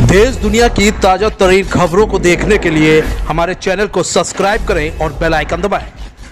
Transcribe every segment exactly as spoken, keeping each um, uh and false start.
देश दुनिया की ताजा तरीन खबरों को देखने के लिए हमारे चैनल को सब्सक्राइब करें और बेल आइकन दबाएं।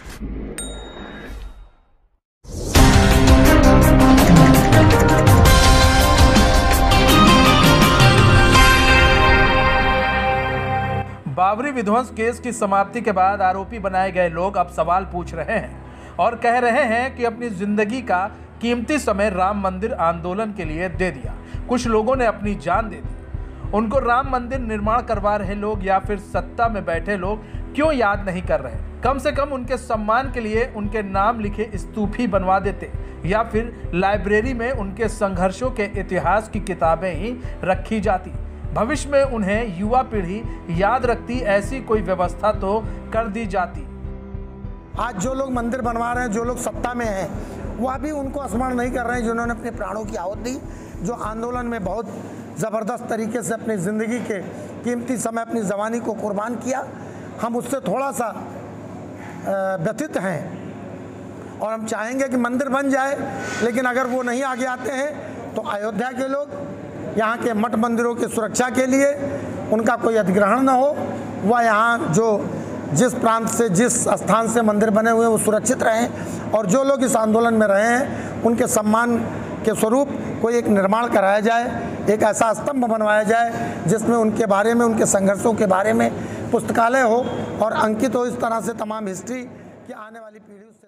बाबरी विध्वंस केस की समाप्ति के बाद आरोपी बनाए गए लोग अब सवाल पूछ रहे हैं और कह रहे हैं कि अपनी जिंदगी का कीमती समय राम मंदिर आंदोलन के लिए दे दिया। कुछ लोगों ने अपनी जान दे दी। उनको राम मंदिर निर्माण करवा रहे लोग या फिर सत्ता में बैठे लोग क्यों याद नहीं कर रहे? कम से कम उनके सम्मान के लिए उनके नाम लिखे स्तूप ही बनवा देते या फिर लाइब्रेरी में उनके संघर्षों के इतिहास की किताबें ही रखी जाती। भविष्य में उन्हें युवा पीढ़ी याद रखती, ऐसी कोई व्यवस्था तो कर दी जाती। आज जो लोग मंदिर बनवा रहे हैं, जो लोग सत्ता में हैं, वो अभी उनको स्मरण नहीं कर रहे हैं जिन्होंने अपने प्राणों की आहुति दी, जो आंदोलन में बहुत ज़बरदस्त तरीके से अपनी ज़िंदगी के कीमती समय, अपनी जवानी को कुर्बान किया। हम उससे थोड़ा सा व्यथित हैं और हम चाहेंगे कि मंदिर बन जाए, लेकिन अगर वो नहीं आगे आते हैं तो अयोध्या के लोग यहाँ के मठ मंदिरों की सुरक्षा के लिए उनका कोई अधिग्रहण न हो, वह यहाँ जो जिस प्रांत से, जिस स्थान से मंदिर बने हुए हैं वो सुरक्षित रहें, और जो लोग इस आंदोलन में रहे हैं उनके सम्मान के स्वरूप कोई एक निर्माण कराया जाए, एक ऐसा स्तंभ बनवाया जाए जिसमें उनके बारे में, उनके संघर्षों के बारे में पुस्तकालय हो और अंकित हो इस तरह से तमाम हिस्ट्री कि आने वाली पीढ़ी